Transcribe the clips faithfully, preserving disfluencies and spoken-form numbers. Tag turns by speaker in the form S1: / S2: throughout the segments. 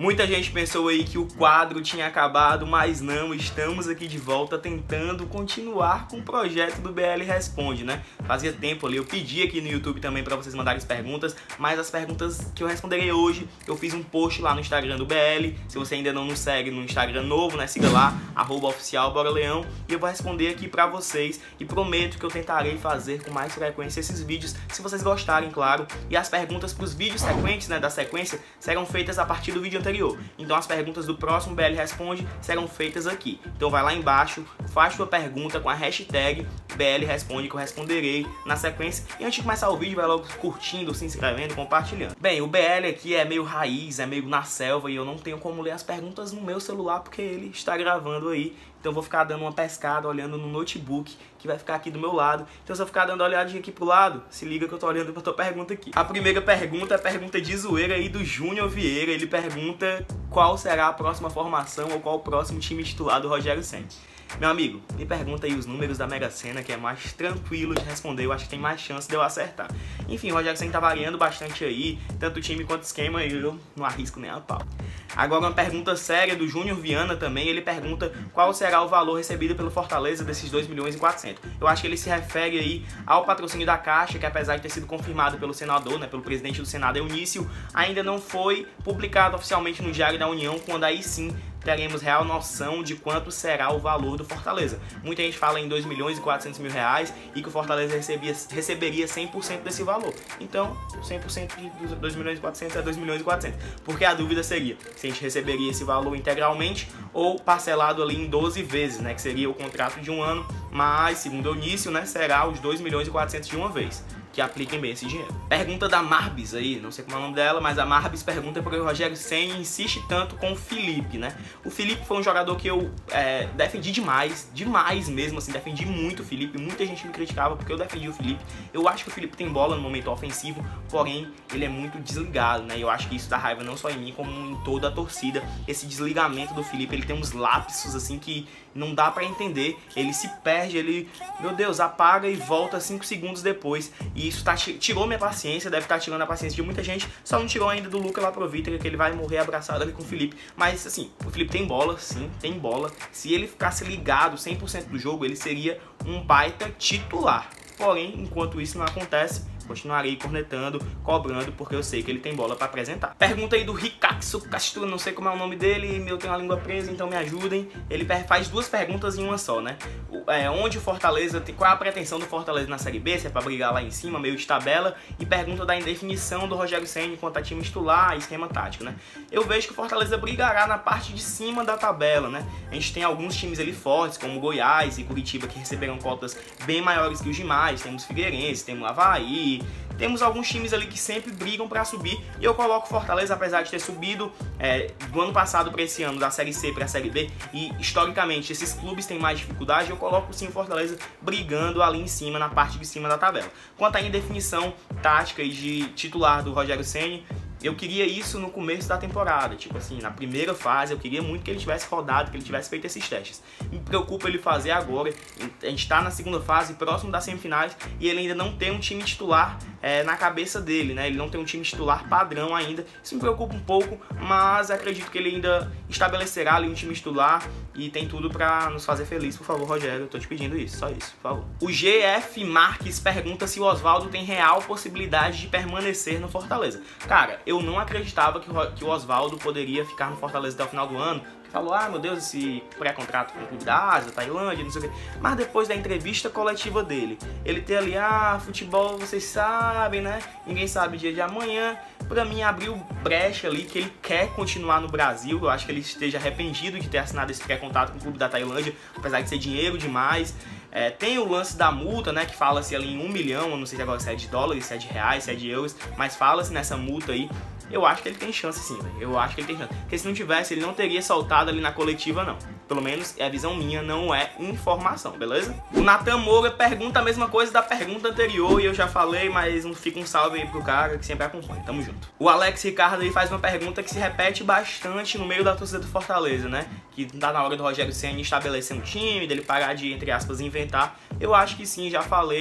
S1: Muita gente pensou aí que o quadro tinha acabado, mas não, estamos aqui de volta tentando continuar com o projeto do B L Responde, né? Fazia tempo ali, eu pedi aqui no YouTube também para vocês mandarem as perguntas, mas as perguntas que eu responderei hoje, eu fiz um post lá no Instagram do B L. Se você ainda não nos segue no Instagram novo, né, siga lá, arroba oficial Bora Leão, e eu vou responder aqui pra vocês e prometo que eu tentarei fazer com mais frequência esses vídeos, se vocês gostarem, claro. E as perguntas pros vídeos sequentes, né, da sequência, serão feitas a partir do vídeo anterior. Então as perguntas do próximo B L Responde serão feitas aqui. Então vai lá embaixo, faz sua pergunta com a hashtag B L Responde que eu responderei na sequência. E antes de começar o vídeo, vai logo curtindo, se inscrevendo, compartilhando. Bem, o B L aqui é meio raiz, é meio na selva e eu não tenho como ler as perguntas no meu celular porque ele está gravando aí. Então eu vou ficar dando uma pescada, olhando no notebook que vai ficar aqui do meu lado. Então se eu ficar dando uma olhadinha aqui pro lado, se liga que eu tô olhando pra tua pergunta aqui. A primeira pergunta é a pergunta de zoeira aí do Júnior Vieira. Ele pergunta qual será a próxima formação ou qual o próximo time titular do Rogério Ceni. Meu amigo, me pergunta aí os números da Mega Sena, que é mais tranquilo de responder, eu acho que tem mais chance de eu acertar. Enfim, o Rogério Ceni tá variando bastante aí, tanto o time quanto o esquema, e eu não arrisco nem a pau. Agora uma pergunta séria do Júnior Viana também, ele pergunta qual será o valor recebido pelo Fortaleza desses dois milhões e quatrocentos. Eu acho que ele se refere aí ao patrocínio da Caixa, que apesar de ter sido confirmado pelo senador, né, pelo presidente do Senado, Eunício, ainda não foi publicado oficialmente no Diário da União, quando aí sim teremos real noção de quanto será o valor do Fortaleza. Muita gente fala em dois milhões e quatrocentos mil reais e que o Fortaleza recebia, receberia cem por cento desse valor. Então, cem por cento de dois milhões e quatrocentos é dois milhões e quatrocentos. Porque a dúvida seria se a gente receberia esse valor integralmente ou parcelado ali em doze vezes, né, que seria o contrato de um ano, mas, segundo o Eunício, né, será os dois milhões e quatrocentos de uma vez. Que apliquem bem esse dinheiro. Pergunta da Marbis aí, não sei como é o nome dela, mas a Marbis pergunta porque o Rogério Ceni insiste tanto com o Felipe, né? O Felipe foi um jogador que eu é, defendi demais, demais mesmo, assim, defendi muito o Felipe. Muita gente me criticava porque eu defendi o Felipe. Eu acho que o Felipe tem bola no momento ofensivo, porém ele é muito desligado, né? E eu acho que isso dá raiva não só em mim, como em toda a torcida. Esse desligamento do Felipe, ele tem uns lapsos assim que não dá pra entender. Ele se perde, ele, meu Deus, apaga e volta cinco segundos depois. E isso tá, tirou minha paciência, deve estar tá tirando a paciência de muita gente. Só não tirou ainda do Luca Laprovita, que ele vai morrer abraçado ali com o Felipe. Mas assim, o Felipe tem bola, sim, tem bola. Se ele ficasse ligado cem por cento do jogo, ele seria um baita titular. Porém, enquanto isso não acontece, continuarei cornetando, cobrando, porque eu sei que ele tem bola para apresentar. Pergunta aí do Ricaxo Castro, não sei como é o nome dele, meu tem uma língua presa, então me ajudem. Ele faz duas perguntas em uma só, né? É, onde o Fortaleza, qual é a pretensão do Fortaleza na Série B, se é para brigar lá em cima, meio de tabela, e pergunta da indefinição do Rogério Ceni quanto a time titular e esquema tático, né? Eu vejo que o Fortaleza brigará na parte de cima da tabela, né? A gente tem alguns times ali fortes, como Goiás e Curitiba, que receberam cotas bem maiores que os demais, temos Figueirense, temos Avaí, temos alguns times ali que sempre brigam para subir, e eu coloco o Fortaleza, apesar de ter subido é, do ano passado para esse ano, da Série C para a Série B, e historicamente esses clubes têm mais dificuldade, eu coloco sim o Fortaleza brigando ali em cima, na parte de cima da tabela. Quanto à indefinição tática e de titular do Rogério Ceni, eu queria isso no começo da temporada, tipo assim, na primeira fase eu queria muito que ele tivesse rodado, que ele tivesse feito esses testes. Me preocupa ele fazer agora, a gente tá na segunda fase, próximo das semifinais, e ele ainda não tem um time titular é, na cabeça dele, né? Ele não tem um time titular padrão ainda, isso me preocupa um pouco, mas acredito que ele ainda estabelecerá ali um time titular e tem tudo pra nos fazer feliz. Por favor, Rogério, eu tô te pedindo isso, só isso, por favor. O G F Marques pergunta se o Oswaldo tem real possibilidade de permanecer no Fortaleza. Cara, eu não acreditava que o Oswaldo poderia ficar no Fortaleza até o final do ano. Falou, ah, meu Deus, esse pré-contrato com o clube da Ásia, Tailândia, não sei o quê. Mas depois da entrevista coletiva dele, ele tem ali, ah, futebol, vocês sabem, né? Ninguém sabe dia de amanhã. Pra mim, abriu brecha ali que ele quer continuar no Brasil. Eu acho que ele esteja arrependido de ter assinado esse pré-contrato com o clube da Tailândia, apesar de ser dinheiro demais. É, tem o lance da multa, né, que fala-se ali em um milhão, eu não sei se agora se é de dólares, se é de reais, se é de euros, mas fala-se nessa multa aí. Eu acho que ele tem chance sim, velho. Eu acho que ele tem chance. Porque se não tivesse, ele não teria soltado ali na coletiva, não. Pelo menos é a visão minha, não é informação, beleza? O Natan Moura pergunta a mesma coisa da pergunta anterior e eu já falei, mas não fica um salve aí pro cara que sempre acompanha. Tamo junto. O Alex Ricardo aí faz uma pergunta que se repete bastante no meio da torcida do Fortaleza, né? Que tá na hora do Rogério Ceni estabelecer um time, dele parar de, entre aspas, inventar. Eu acho que sim, já falei.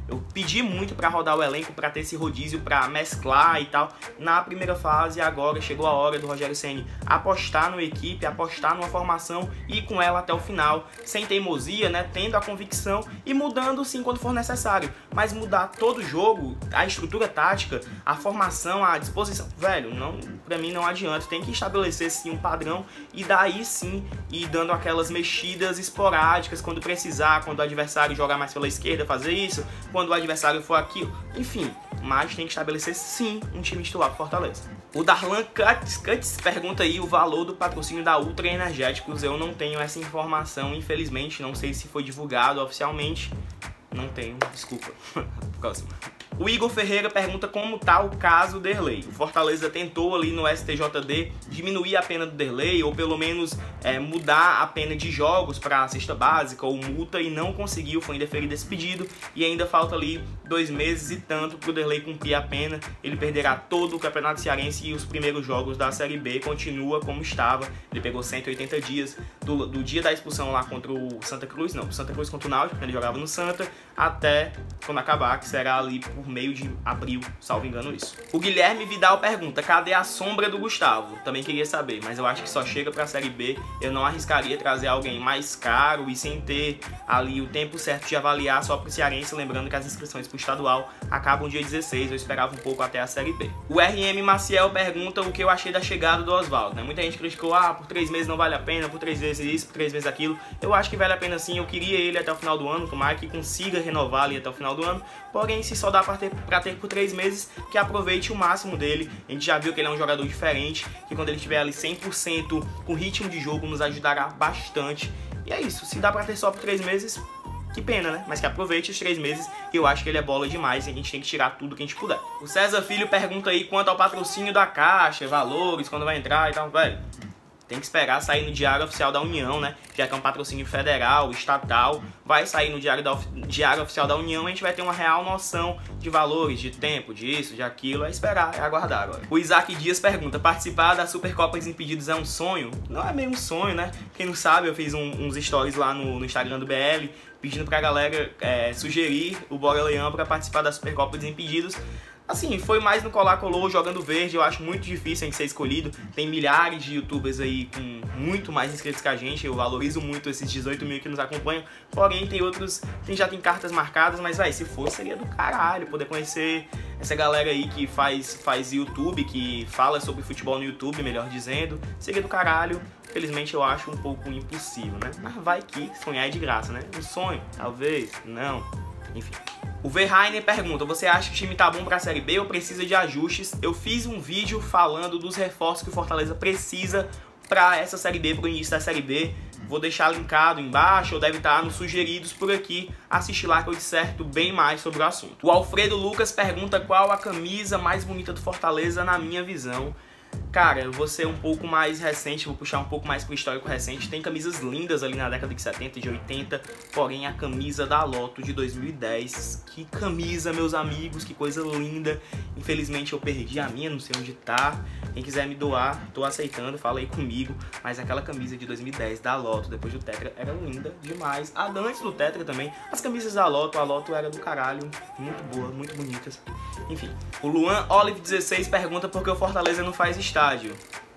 S1: Eu pedi muito para rodar o elenco, para ter esse rodízio, para mesclar e tal na primeira fase, e agora chegou a hora do Rogério Ceni apostar numa equipe, apostar numa formação e ir com ela até o final, sem teimosia, né, tendo a convicção e mudando sim quando for necessário, mas mudar todo o jogo, a estrutura tática, a formação, a disposição, velho, não, pra mim não adianta, tem que estabelecer sim um padrão e daí sim ir dando aquelas mexidas esporádicas quando precisar, quando o adversário jogar mais pela esquerda, fazer isso, quando o adversário for aquilo, enfim, mas tem que estabelecer sim um time titular pro Fortaleza. O Darlan Cuts, Cuts pergunta aí o valor do patrocínio da Ultra Energéticos. Eu não tenho essa informação, infelizmente, não sei se foi divulgado oficialmente, não tenho, desculpa. Próximo. O Igor Ferreira pergunta como tá o caso Derlei. O Fortaleza tentou ali no S T J D diminuir a pena do Derlei, ou pelo menos é, mudar a pena de jogos para cesta básica ou multa, e não conseguiu, foi indeferido esse pedido, e ainda falta ali dois meses e tanto para o Derlei cumprir a pena. Ele perderá todo o Campeonato Cearense e os primeiros jogos da Série B, continua como estava. Ele pegou cento e oitenta dias do, do dia da expulsão lá contra o Santa Cruz, não, Santa Cruz contra o Náutico, ele jogava no Santa, até quando acabar, que será ali por meio de abril, salvo engano isso. O Guilherme Vidal pergunta, cadê a sombra do Gustavo? Também queria saber, mas eu acho que só chega pra Série B. Eu não arriscaria trazer alguém mais caro e sem ter ali o tempo certo de avaliar só pro cearense, lembrando que as inscrições pro estadual acabam dia dezesseis, eu esperava um pouco até a Série B. O R M Maciel pergunta o que eu achei da chegada do Oswaldo, né? Muita gente criticou, ah, por três meses não vale a pena, por três vezes isso, por três vezes aquilo. Eu acho que vale a pena sim, eu queria ele até o final do ano, tomara que consiga renovar ali até o final do ano, porém se só dá pra ter, pra ter por três meses, que aproveite o máximo dele. A gente já viu que ele é um jogador diferente, que quando ele estiver ali cem por cento com ritmo de jogo nos ajudará bastante. E é isso, se dá pra ter só por três meses, que pena, né? Mas que aproveite os três meses, que eu acho que ele é bola demais e a gente tem que tirar tudo que a gente puder. O César Filho pergunta aí quanto ao patrocínio da Caixa, valores, quando vai entrar e tal, velho. Tem que esperar sair no Diário Oficial da União, né? Já que é um patrocínio federal, estatal, vai sair no Diário, da, Diário Oficial da União e a gente vai ter uma real noção de valores, de tempo, disso, de aquilo. É esperar, é aguardar agora. O Isaac Dias pergunta, participar da Supercopa Desimpedidos é um sonho? Não é meio um sonho, né? Quem não sabe, eu fiz um, uns stories lá no, no Instagram do B L, pedindo pra galera é, sugerir o Bora Leão pra participar da Supercopa Desimpedidos. Assim, foi mais no colar colou, jogando verde, eu acho muito difícil a gente ser escolhido. Tem milhares de youtubers aí com muito mais inscritos que a gente, eu valorizo muito esses dezoito mil que nos acompanham. Porém, tem outros, tem, já tem cartas marcadas, mas vai, se for, seria do caralho poder conhecer essa galera aí que faz, faz YouTube, que fala sobre futebol no YouTube, melhor dizendo. Seria do caralho. Felizmente eu acho um pouco impossível, né? Mas vai que sonhar é de graça, né? Um sonho, talvez, não, enfim. O Verheinen pergunta, você acha que o time tá bom pra Série B ou precisa de ajustes? Eu fiz um vídeo falando dos reforços que o Fortaleza precisa pra essa Série B, pro início da Série B. Vou deixar linkado embaixo, ou deve estar nos sugeridos por aqui. Assiste lá que eu disserto bem mais sobre o assunto. O Alfredo Lucas pergunta qual a camisa mais bonita do Fortaleza na minha visão. Cara, eu vou ser um pouco mais recente, vou puxar um pouco mais pro histórico recente. Tem camisas lindas ali na década de setenta e de oitenta, porém a camisa da Loto de dois mil e dez, que camisa, meus amigos, que coisa linda. Infelizmente eu perdi a minha, não sei onde tá. Quem quiser me doar, tô aceitando, fala aí comigo. Mas aquela camisa de dois mil e dez da Loto, depois do Tetra, era linda demais. A antes do Tetra também, as camisas da Loto, a Loto era do caralho, muito boa, muito bonitas. Enfim, o Luan Olive dezesseis pergunta por que o Fortaleza não faz estádio.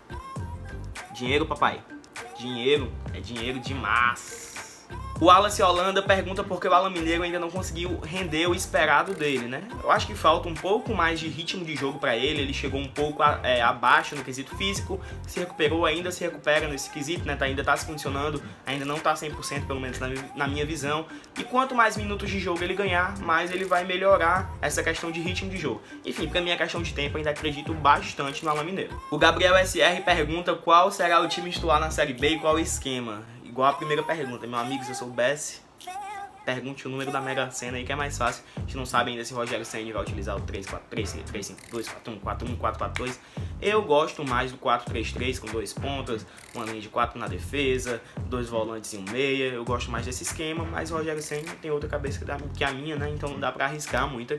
S1: Dinheiro, papai. Dinheiro é dinheiro demais. O Wallace Holanda pergunta por que o Alan Mineiro ainda não conseguiu render o esperado dele, né? Eu acho que falta um pouco mais de ritmo de jogo pra ele. Ele chegou um pouco a, é, abaixo no quesito físico, se recuperou, ainda se recupera nesse quesito, né? Tá, ainda tá se condicionando, ainda não tá cem por cento, pelo menos na, na minha visão. E quanto mais minutos de jogo ele ganhar, mais ele vai melhorar essa questão de ritmo de jogo. Enfim, pra mim é questão de tempo, ainda acredito bastante no Alan Mineiro. O Gabriel S R pergunta qual será o time titular na Série B e qual o esquema. Igual a primeira pergunta, meu amigo, se eu soubesse, pergunte o número da Mega Sena aí que é mais fácil. A gente não sabe ainda se o Rogério Ceni vai utilizar o três quatro três, três cinco dois, quatro um, quatro um, quatro quatro dois. Eu gosto mais do quatro três três com dois pontas, uma linha de quatro na defesa, dois volantes e um meia. Eu gosto mais desse esquema, mas o Rogério Ceni tem outra cabeça que a minha, né? Então não dá pra arriscar muito aqui.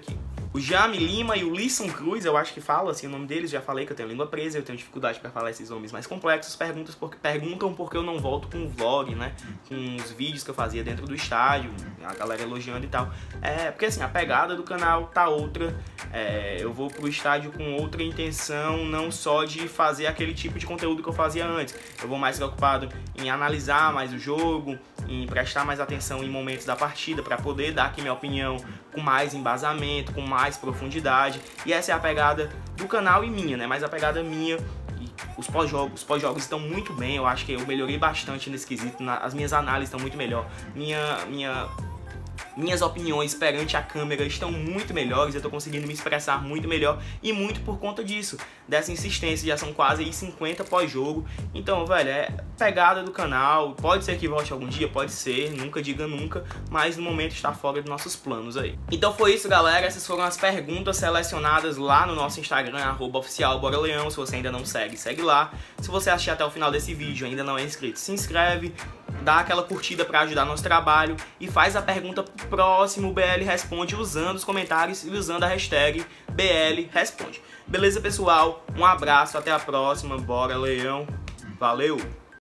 S1: O Jami Lima e o Lisson Cruz, eu acho que fala assim o nome deles, já falei que eu tenho língua presa, eu tenho dificuldade para falar esses nomes mais complexos, perguntas porque, perguntam porque eu não volto com o vlog, né, com os vídeos que eu fazia dentro do estádio, a galera elogiando e tal. É, porque assim, a pegada do canal tá outra, é, eu vou pro estádio com outra intenção, não só de fazer aquele tipo de conteúdo que eu fazia antes, eu vou mais preocupado em analisar mais o jogo, em prestar mais atenção em momentos da partida, para poder dar aqui minha opinião com mais embasamento, com mais profundidade. E essa é a pegada do canal e minha, né? Mas a pegada minha, e os pós-jogos, os pós-jogos estão muito bem, eu acho que eu melhorei bastante nesse quesito, na, as minhas análises estão muito melhor, minha... minha Minhas opiniões perante a câmera estão muito melhores, eu estou conseguindo me expressar muito melhor e muito por conta disso, dessa insistência. Já são quase aí cinquenta pós-jogo, então, velho, é pegada do canal, pode ser que volte algum dia, pode ser, nunca diga nunca, mas no momento está fora dos nossos planos aí. Então foi isso, galera, essas foram as perguntas selecionadas lá no nosso Instagram, arroba oficial Bora Leão. Se você ainda não segue, segue lá. Se você assistir até o final desse vídeo e ainda não é inscrito, se inscreve, dá aquela curtida para ajudar nosso trabalho e faz a pergunta pro próximo B L Responde usando os comentários e usando a hashtag B L Responde. Beleza, pessoal? Um abraço, até a próxima. Bora, Leão. Valeu!